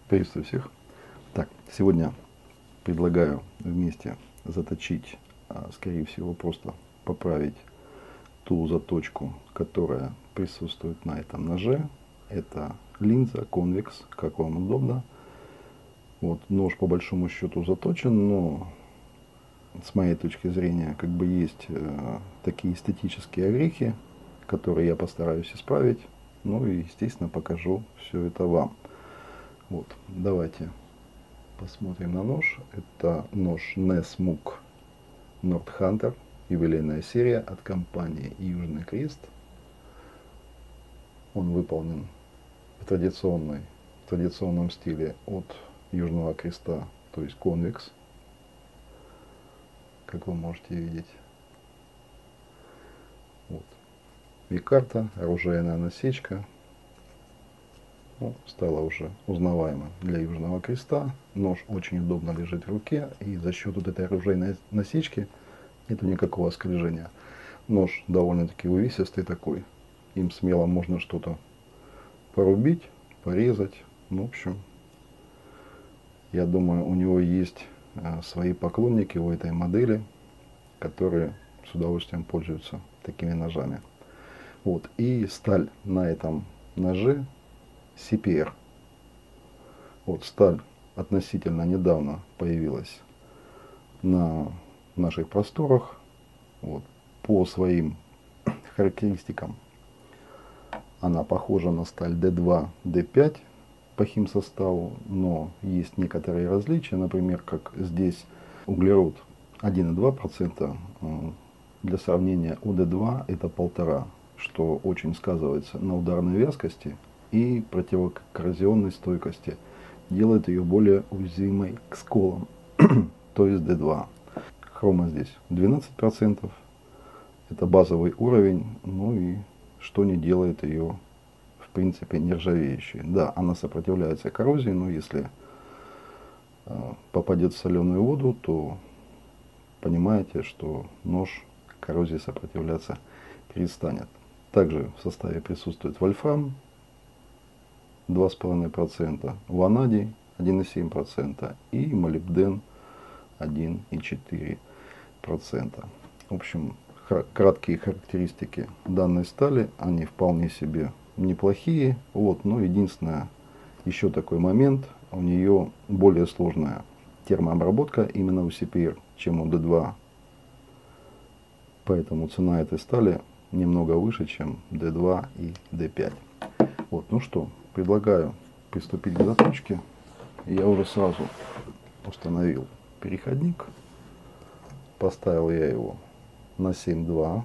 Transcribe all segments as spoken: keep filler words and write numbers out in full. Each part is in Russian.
Приветствую всех. Так, сегодня предлагаю вместе заточить, а, скорее всего, просто поправить ту заточку, которая присутствует на этом ноже. Это линза конвекс, как вам удобно. Вот нож по большому счету заточен, но с моей точки зрения как бы есть э, такие эстетические огрехи, которые я постараюсь исправить. Ну и естественно покажу все это вам. Вот, давайте посмотрим на нож. Это нож Nesmuk Nordhunter, юбилейная серия от компании Южный Крест. Он выполнен в, традиционной, в традиционном стиле от Южного Креста, то есть конвекс, как вы можете видеть. Вот. Микарта, оружейная насечка. Ну, стало уже узнаваемо для Южного Креста. Нож очень удобно лежит в руке, и за счет вот этой оружейной насечки нету никакого скольжения. Нож довольно-таки увесистый такой. Им смело можно что-то порубить, порезать. Ну, в общем, я думаю, у него есть а, свои поклонники у этой модели, которые с удовольствием пользуются такими ножами. Вот. И сталь на этом ноже си пи эр. Вот сталь относительно недавно появилась на наших просторах. Вот. По своим характеристикам она похожа на сталь дэ два, дэ пять по химсоставу, но есть некоторые различия. Например, как здесь углерод один и два процента, для сравнения у дэ два это полтора, что очень сказывается на ударной вязкости и противокоррозионной стойкости, делает ее более уязвимой к сколам, то есть дэ два. Хрома здесь двенадцать процентов, это базовый уровень, ну и что не делает ее в принципе нержавеющей. Да, она сопротивляется коррозии, но если э, попадет в соленую воду, то понимаете, что нож коррозии сопротивляться перестанет. Также в составе присутствует вольфрам два с половиной процента, ванадий один и семь процента и молибден один и четыре процента. В общем, краткие характеристики данной стали, они вполне себе неплохие. Вот, но единственное, еще такой момент, у нее более сложная термообработка именно у си пи эр, чем у дэ два. Поэтому цена этой стали немного выше, чем дэ два и дэ пять. Вот, ну что, предлагаю приступить к заточке. Я уже сразу установил переходник. Поставил я его на семь два.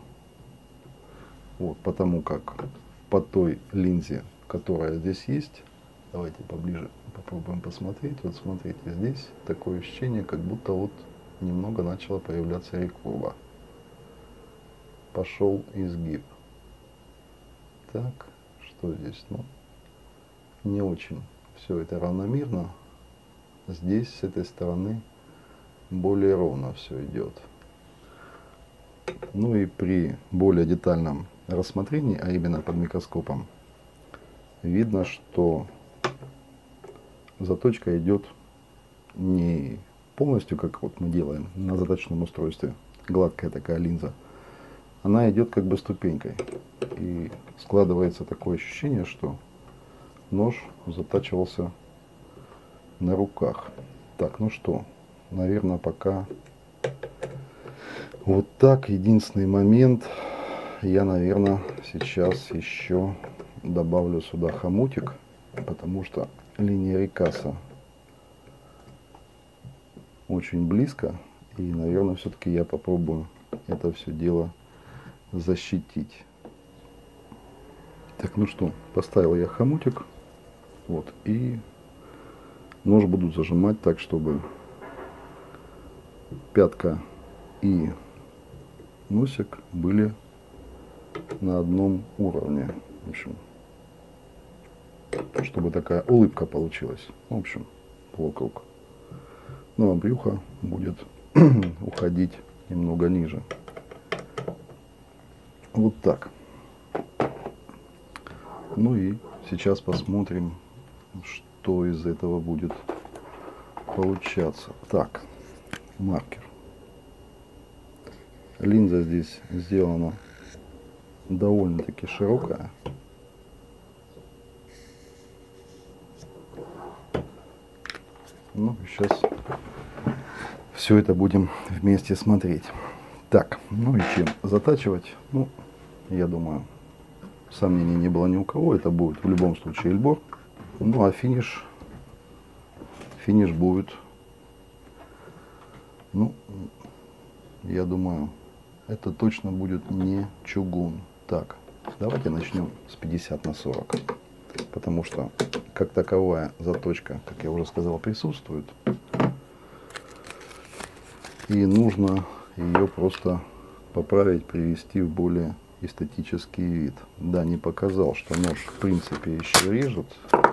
Вот, потому как по той линзе, которая здесь есть, давайте поближе попробуем посмотреть. Вот смотрите, здесь такое ощущение, как будто вот немного начала появляться рекурва. Пошел изгиб. Так, что здесь? Ну, не очень все это равномерно. Здесь с этой стороны более ровно все идет. Ну и при более детальном рассмотрении, а именно под микроскопом, видно, что заточка идет не полностью, как вот мы делаем на заточном устройстве, гладкая такая линза. Она идет как бы ступенькой. И складывается такое ощущение, что нож затачивался на руках. Так, ну что, наверное, пока вот так. Единственный момент, я, наверное, сейчас еще добавлю сюда хомутик, потому что линия рекаса очень близко, и, наверное, все-таки я попробую это все дело защитить. Так, ну что, поставил я хомутик, вот, и нож буду зажимать так, чтобы пятка и носик были на одном уровне. В общем, чтобы такая улыбка получилась. В общем, вокруг. Ну а брюхо будет уходить немного ниже. Вот так. Ну и сейчас посмотрим, что из этого будет получаться. Так, маркер. Линза здесь сделана довольно-таки широкая. Ну, сейчас все это будем вместе смотреть. Так, ну и чем затачивать? Ну, я думаю, сомнений не было ни у кого. Это будет в любом случае Эльбор. Ну, а финиш, финиш будет, ну, я думаю, это точно будет не чугун. Так, давайте начнем с пятьдесят на сорок. Потому что, как таковая заточка, как я уже сказал, присутствует. И нужно ее просто поправить, привести в более эстетический вид. Да, не показал, что нож в принципе еще режет.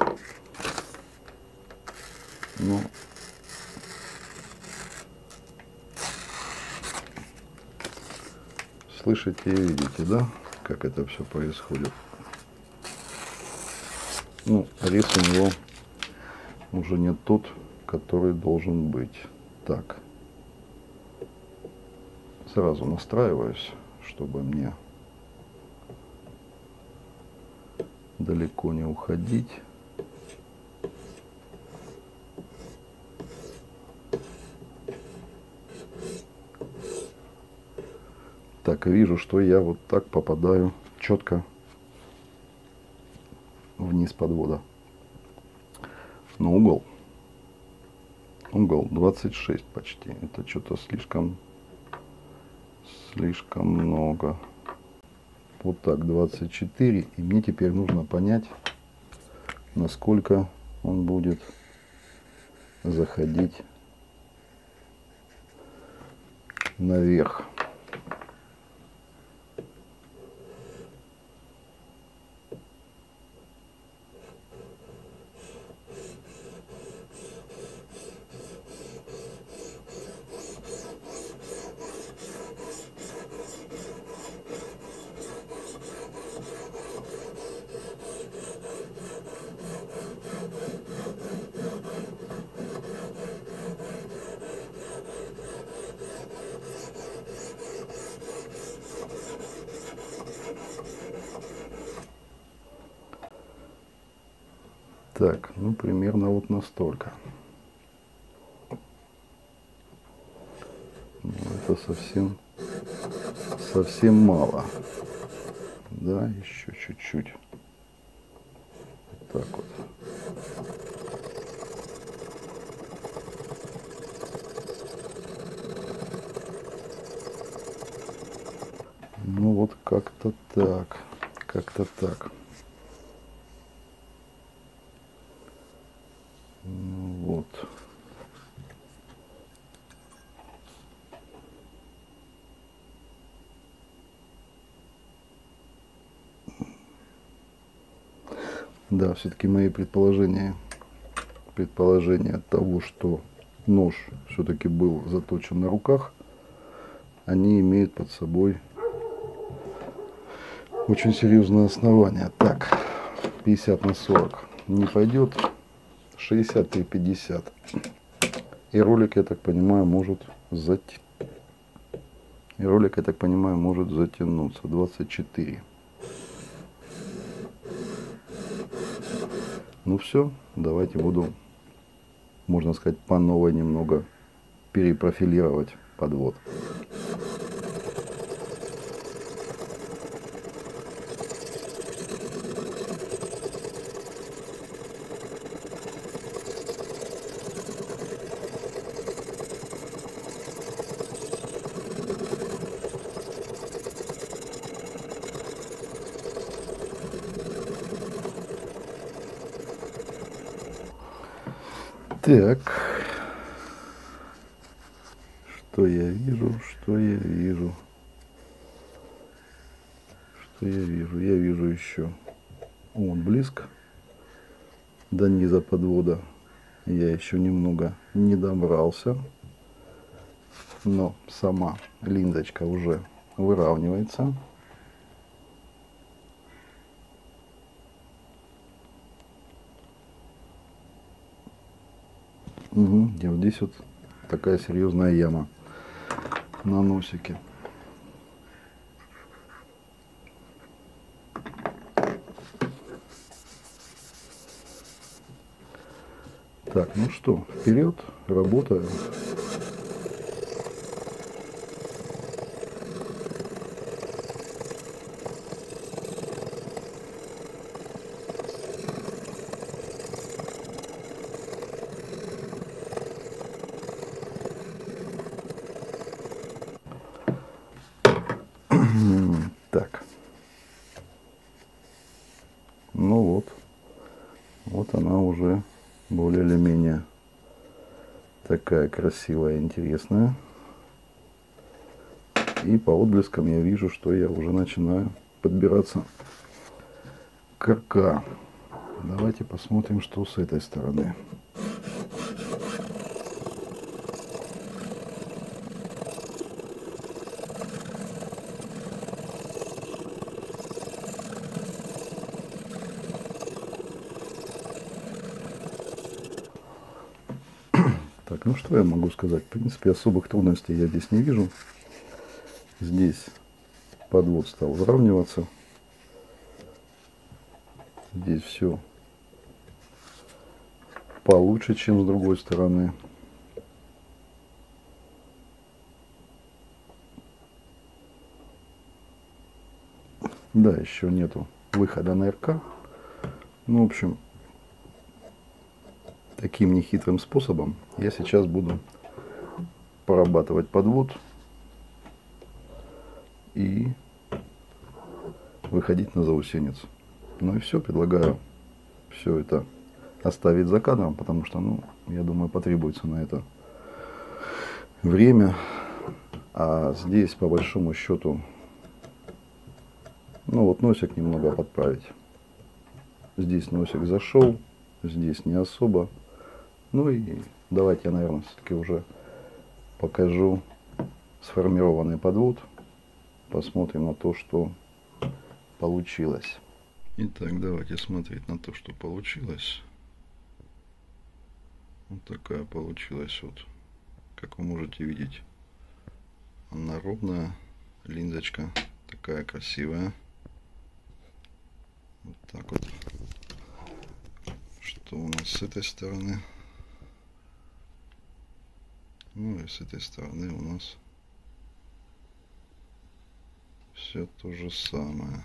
Но слышите и видите, да, как это все происходит. Ну, рез у него уже не тот, который должен быть. Так, сразу настраиваюсь, чтобы мне далеко не уходить. Так, вижу, что я вот так попадаю четко вниз подвода. Но угол, угол двадцать шесть почти. Это что-то слишком, слишком много. Вот так, двадцать четыре. И мне теперь нужно понять, насколько он будет заходить наверх. Так, ну примерно вот настолько. Ну, это совсем, совсем мало. Да, еще чуть-чуть. Вот так вот. Ну вот как-то так, как-то так. Ну, вот. Да, все-таки мои предположения, предположения того, что нож все-таки был заточен на руках, они имеют под собой очень серьезное основание. Так, пятьдесят на сорок не пойдет, шестьдесят три пятьдесят. И ролик, я так понимаю, может зат... И ролик, я так понимаю, может затянуться. двадцать четыре. Ну все, давайте буду, можно сказать, по новой немного перепрофилировать подвод. Так, что я вижу, что я вижу, что я вижу, я вижу еще, он близко до низа подвода, я еще немного не добрался, но сама линзочка уже выравнивается. Угу. И вот здесь вот такая серьезная яма на носике. Так, ну что, вперед, работаем. Так. Ну вот. Вот она уже более или менее такая красивая, интересная. И по отблескам я вижу, что я уже начинаю подбираться к РК. Давайте посмотрим, что с этой стороны. Так, ну что я могу сказать? В принципе, особых трудностей я здесь не вижу. Здесь подвод стал выравниваться. Здесь все получше, чем с другой стороны. Да, еще нету выхода на РК. Ну, в общем, таким нехитрым способом я сейчас буду прорабатывать подвод и выходить на заусенец. Ну и все, предлагаю все это оставить за кадром, потому что, ну, я думаю, потребуется на это время. А здесь, по большому счету, ну вот носик немного подправить. Здесь носик зашел, здесь не особо. Ну и давайте я, наверное, все-таки уже покажу сформированный подвод. Посмотрим на то, что получилось. Итак, давайте смотреть на то, что получилось. Вот такая получилась вот, как вы можете видеть, она ровная, линзочка такая красивая. Вот так вот. Что у нас с этой стороны? Ну и с этой стороны у нас все то же самое.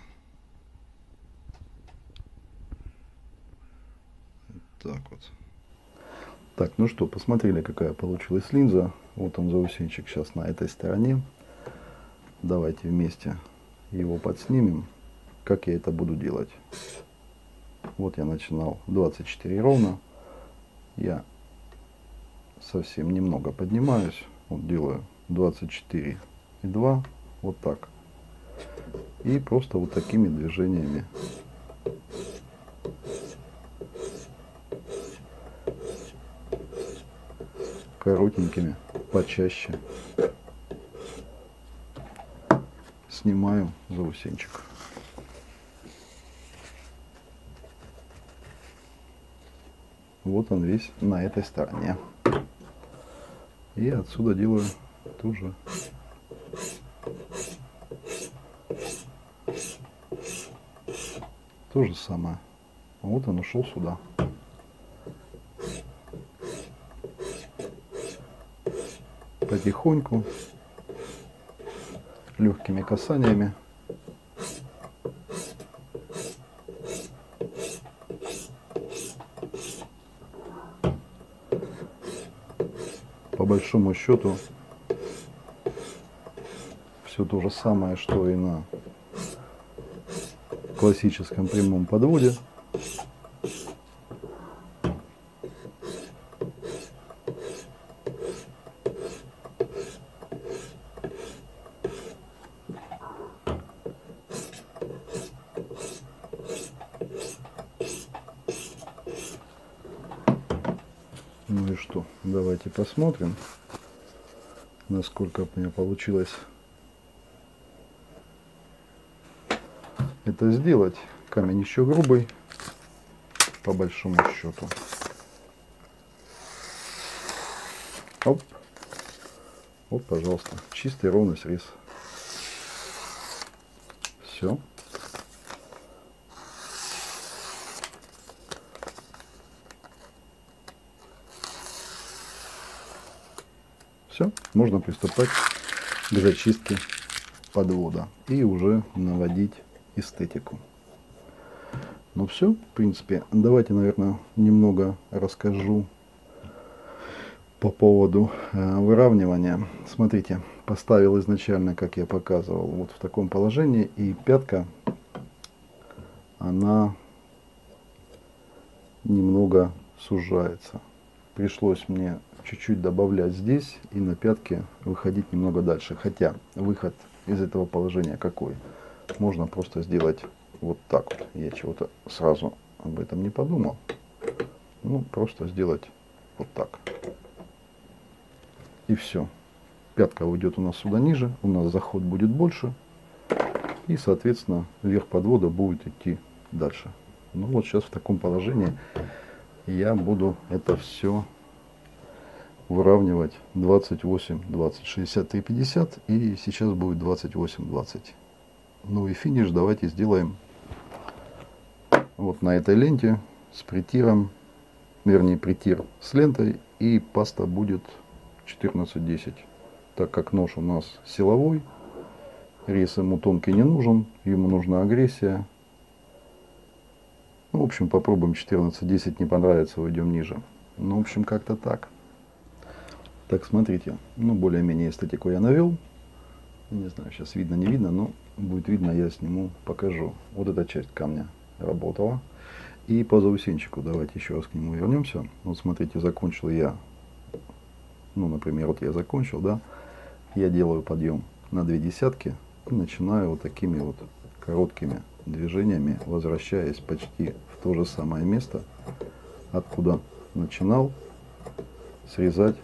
Вот так вот. Так, ну что, посмотрели, какая получилась линза. Вот он, заусенчик, сейчас на этой стороне. Давайте вместе его подснимем. Как я это буду делать? Вот я начинал двадцать четыре ровно. Я совсем немного поднимаюсь. Вот делаю двадцать четыре и два. Вот так. И просто вот такими движениями коротенькими, почаще снимаю заусенчик. Вот он весь на этой стороне. И отсюда делаю тоже то же самое. Вот он ушел сюда. Потихоньку, легкими касаниями по большому счету все то же самое, что и на классическом прямом подводе. Ну и что, давайте посмотрим, насколько у меня получилось это сделать. Камень еще грубый, по большому счету. Оп. Вот, пожалуйста, чистый ровный срез. Все. Все, можно приступать к зачистке подвода и уже наводить эстетику. Ну все, в принципе, давайте, наверное, немного расскажу по поводу э, выравнивания. Смотрите, поставил изначально, как я показывал, вот в таком положении, и пятка, она немного сужается. Пришлось мне чуть-чуть добавлять здесь и на пятке выходить немного дальше. Хотя выход из этого положения какой? Можно просто сделать вот так вот. Я чего-то сразу об этом не подумал. Ну, просто сделать вот так. И все. Пятка уйдет у нас сюда ниже, у нас заход будет больше. И, соответственно, верх подвода будет идти дальше. Ну вот сейчас в таком положении я буду это все выравнивать двадцать восемь, двадцать, шестьдесят три, пятьдесят. И сейчас будет двадцать восемь, двадцать. Ну и финиш давайте сделаем вот на этой ленте с притиром. Вернее, притир с лентой. И паста будет четырнадцать десять. Так как нож у нас силовой, рез ему тонкий не нужен, ему нужна агрессия. Ну, в общем, попробуем четырнадцать десять, не понравится, уйдем ниже. Ну, в общем, как-то так. Так, смотрите, ну, более-менее эстетику я навел. Не знаю, сейчас видно, не видно, но будет видно, я сниму, покажу. Вот эта часть камня работала. И по заусенчику, давайте еще раз к нему вернемся. Вот смотрите, закончил я, ну, например, вот я закончил, да, я делаю подъем на две десятки и начинаю вот такими вот короткими движениями, возвращаясь почти в то же самое место, откуда начинал, срезать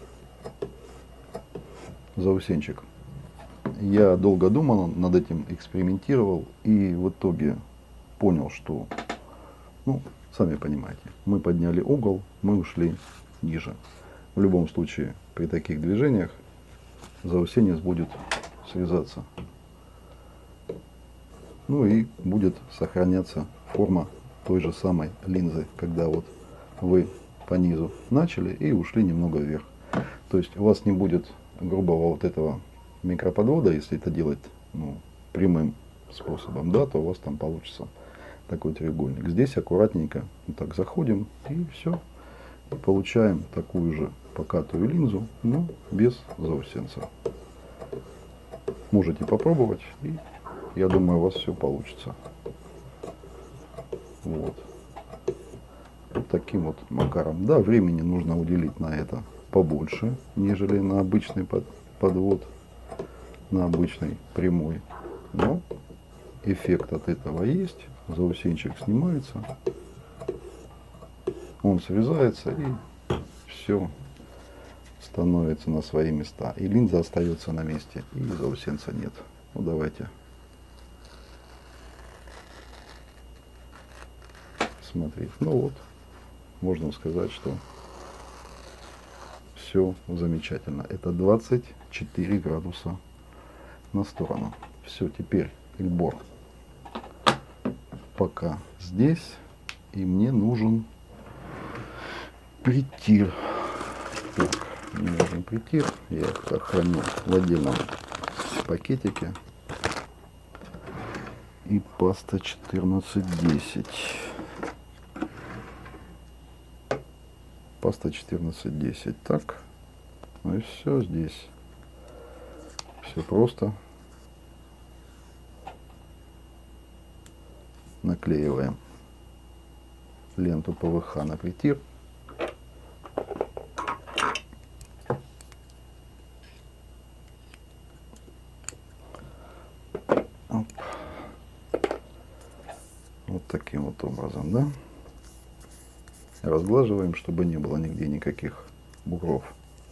заусенчик. Я долго думал над этим, экспериментировал и в итоге понял, что, ну, сами понимаете, мы подняли угол, мы ушли ниже. В любом случае, при таких движениях заусенец будет срезаться. Ну и будет сохраняться форма той же самой линзы, когда вот вы по низу начали и ушли немного вверх. То есть у вас не будет грубого вот этого микроподвода, если это делать, ну, прямым способом, да, то у вас там получится такой треугольник. Здесь аккуратненько вот так заходим и все. И получаем такую же покатую линзу, но без заусенца. Можете попробовать, и я думаю, у вас все получится. Вот. Вот таким вот макаром. Да, времени нужно уделить на это побольше, нежели на обычный под, подвод, на обычный прямой. Но эффект от этого есть. Заусенчик снимается, он срезается, и все становится на свои места. И линза остается на месте, и заусенца нет. Ну, давайте смотреть. Ну вот, можно сказать, что все замечательно. Это двадцать четыре градуса на сторону. Все, теперь эльбор пока здесь, и мне нужен притир. Так, мне нужен притир. Я их храню в отдельном пакетике. И паста четырнадцать десять. Паста четырнадцать десять. Так. Ну и все здесь. Все просто. Наклеиваем ленту пэ вэ ха на притир. Оп. Вот таким вот образом, да? Разглаживаем, чтобы не было нигде никаких бугров.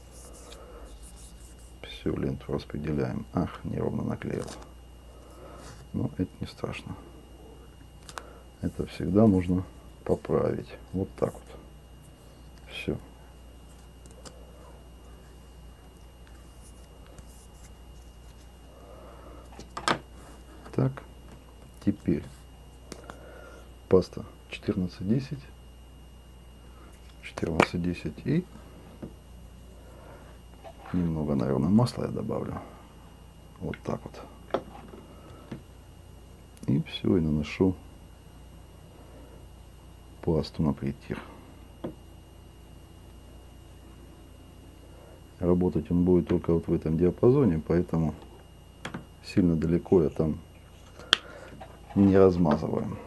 Всю ленту распределяем. Ах, неровно наклеил. Но это не страшно. Это всегда можно поправить. Вот так вот. Все. теперь паста четырнадцать десять. четырнадцать десять и немного, наверное, масла я добавлю. Вот так вот. И все, и наношу пасту на притир. Работать он будет только вот в этом диапазоне, поэтому сильно далеко я там не размазываем.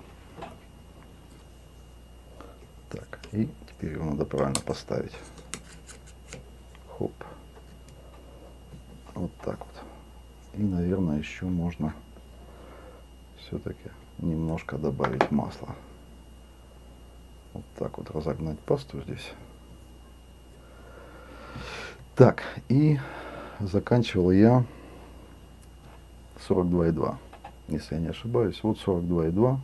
Так, и теперь его надо правильно поставить. Хоп. Вот так вот. И, наверное, еще можно все-таки немножко добавить масла. Вот так вот разогнать пасту здесь. Так, и заканчивал я сорок два и два, если я не ошибаюсь. Вот сорок два и два.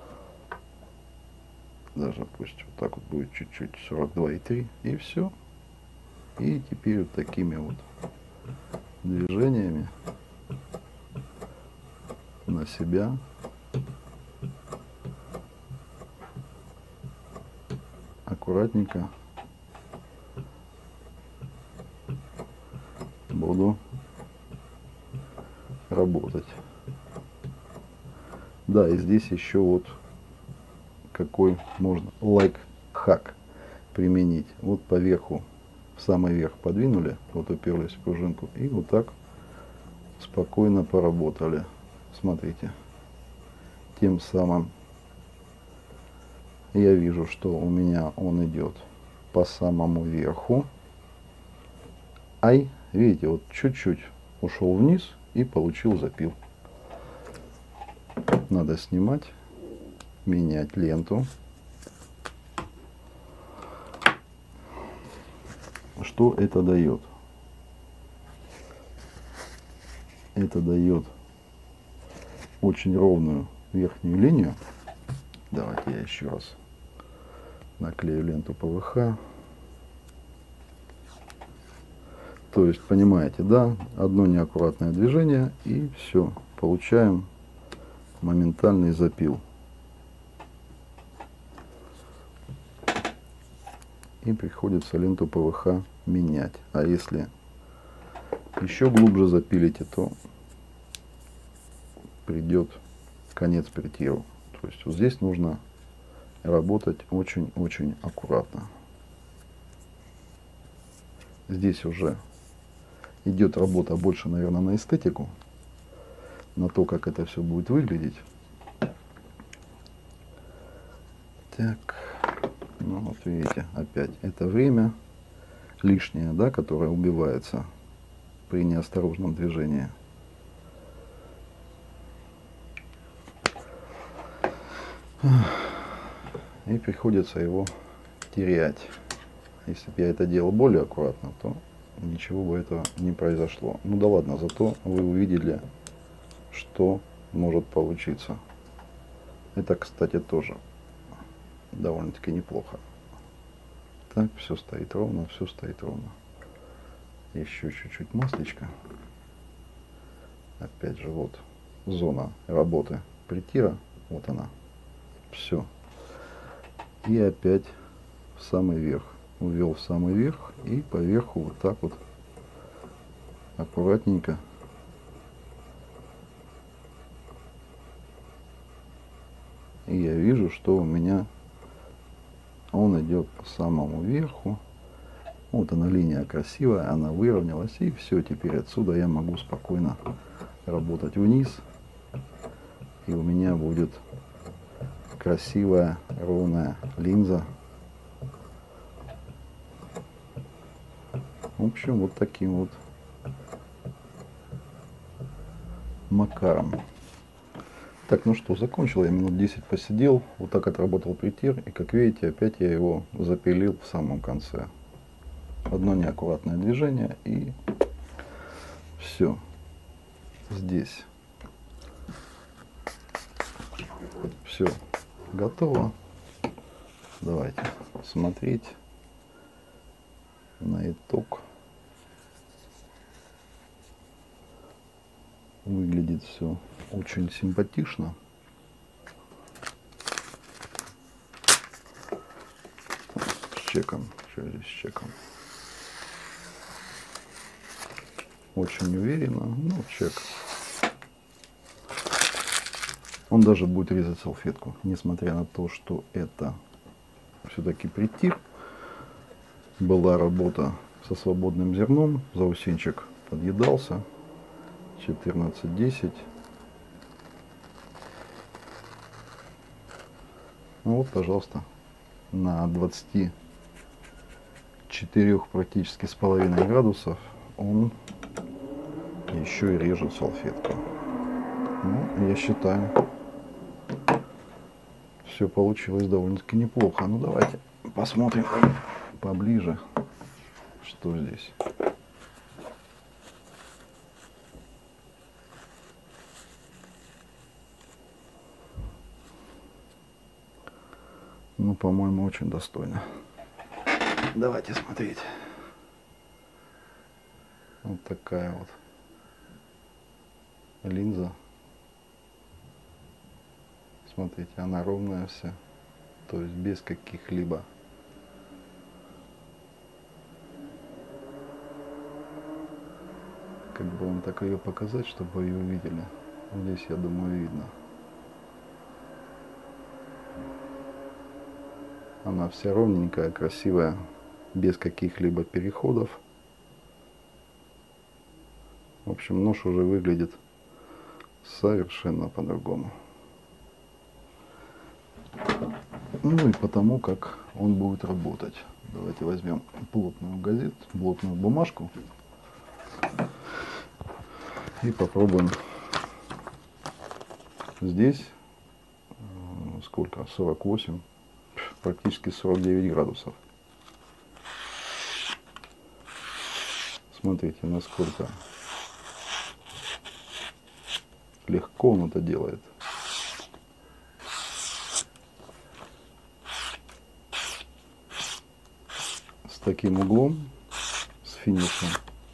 Даже пусть вот так вот будет чуть-чуть, сорок два и три. И все. И теперь вот такими вот движениями на себя аккуратненько буду работать. Да, и здесь еще вот какой можно лайфхак применить. Вот по верху, в самый верх подвинули, вот уперлись в пружинку, и вот так спокойно поработали. Смотрите, тем самым я вижу, что у меня он идет по самому верху. Ай, видите, вот чуть-чуть ушел вниз и получил запил. Надо снимать, менять ленту. Что это дает? Это дает очень ровную верхнюю линию. Давайте я еще раз наклею ленту пэ вэ ха. То есть, понимаете, да, одно неаккуратное движение и все, получаем моментальный запил. И приходится ленту пэ вэ ха менять. А если еще глубже запилите, то придет конец притиру. То есть вот здесь нужно работать очень-очень аккуратно. Здесь уже идет работа больше, наверное, на эстетику, на то, как это все будет выглядеть. Так, ну вот видите, опять это время лишнее, да, которое убивается при неосторожном движении. И приходится его терять. Если бы я это делал более аккуратно, то ничего бы этого не произошло. Ну да ладно, зато вы увидели, что может получиться. Это, кстати, тоже довольно-таки неплохо. Так, все стоит ровно, все стоит ровно. Еще чуть-чуть маслечка. Опять же, вот зона работы притира. Вот она. Все. И опять в самый верх. Увел в самый верх и по верху вот так вот аккуратненько и я вижу, что у меня он идет по самому верху. Вот она, линия красивая, она выровнялась, и все, теперь отсюда я могу спокойно работать вниз, и у меня будет красивая ровная линза. В общем, вот таким вот макаром. Так, ну что, закончил я, минут десять посидел, вот так отработал притир, и как видите, опять я его запилил в самом конце. Одно неаккуратное движение, и все. Здесь все готово. Давайте смотреть на итог. Выглядит все очень симпатично. чеком. Что здесь с чеком? Очень уверенно. Ну, чек. Он даже будет резать салфетку, несмотря на то, что это все-таки притир. Была работа со свободным зерном. Заусенчик подъедался. четырнадцать десять. Ну вот, пожалуйста, на двадцати четырёх практически с половиной градусов он еще и режет салфетку. Ну, я считаю, все получилось довольно-таки неплохо. Ну, давайте посмотрим поближе, что здесь. Ну, по-моему, очень достойно. Давайте смотреть. Вот такая вот линза. Смотрите, она ровная вся, то есть без каких-либо как бы вам так ее показать, чтобы вы ее увидели. Здесь, я думаю, видно. Она вся ровненькая, красивая, без каких-либо переходов. В общем, нож уже выглядит совершенно по-другому. Ну и потому, как он будет работать. Давайте возьмем плотную газету, плотную бумажку и попробуем. Здесь сколько? сорок восемь, практически сорок девять градусов. Смотрите, насколько легко он это делает. С таким углом, с финишем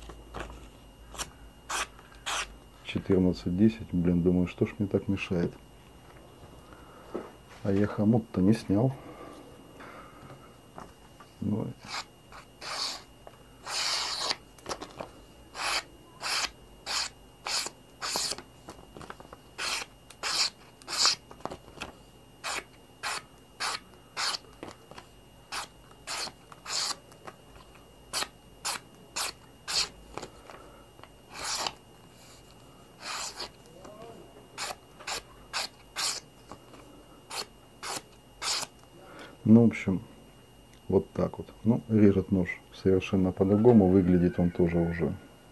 четырнадцать десять. Блин, думаю, что ж мне так мешает. А я хомут-то не снял. Давайте. Ну, в общем, вот так вот. Ну, режет нож совершенно по-другому. Выглядит он тоже уже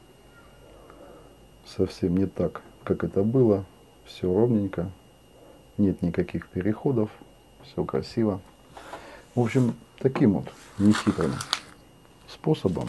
совсем не так, как это было. Все ровненько. Нет никаких переходов. Все красиво. В общем, таким вот нехитрым способом,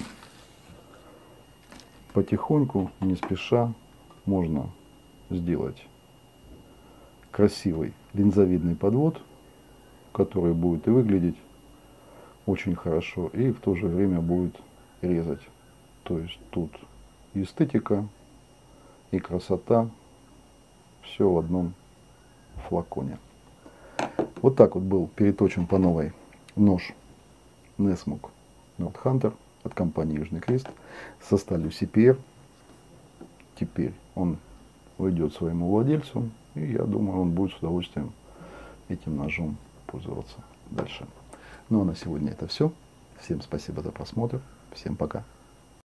потихоньку, не спеша, можно сделать красивый линзовидный подвод, который будет и выглядеть очень хорошо, и в то же время будет резать. То есть тут и эстетика, и красота, все в одном флаконе. Вот так вот был переточен по новой нож Nessmuk Nord Hunter от компании Южный Крест со сталью си пи эр. Теперь он уйдет своему владельцу, и я думаю, он будет с удовольствием этим ножом пользоваться дальше. Ну а на сегодня это все. Всем спасибо за просмотр. Всем пока.